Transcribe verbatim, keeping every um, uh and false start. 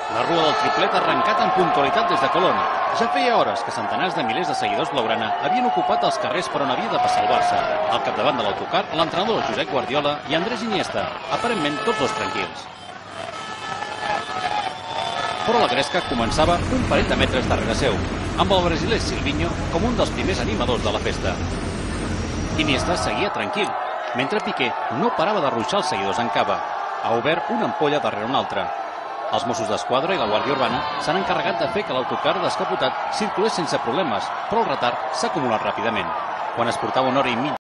La rua del triplet ha arrencat amb puntualitat des de Colón. Ja feia hores que centenars de milers de seguidors blaugrana havien ocupat els carrers per on havia de passar el Barça. Al capdavant de l'autocar, l'entrenador Josep Guardiola i Andrés Iniesta, aparentment tots dos tranquils. Però la gresca començava un parell de metres darrere seu, amb el brasiler Silvinho com un dels primers animadors de la festa. Iniesta seguia tranquil, mentre Piqué no parava de ruixar els seguidors en cava. Ha obert una ampolla darrere una altra. Els Mossos d'Esquadra i la Guàrdia Urbana s'han encarregat de fer que l'autocar descapotat circulés sense problemes, però el retard s'ha acumulat ràpidament. Quan es portava una hora i mitja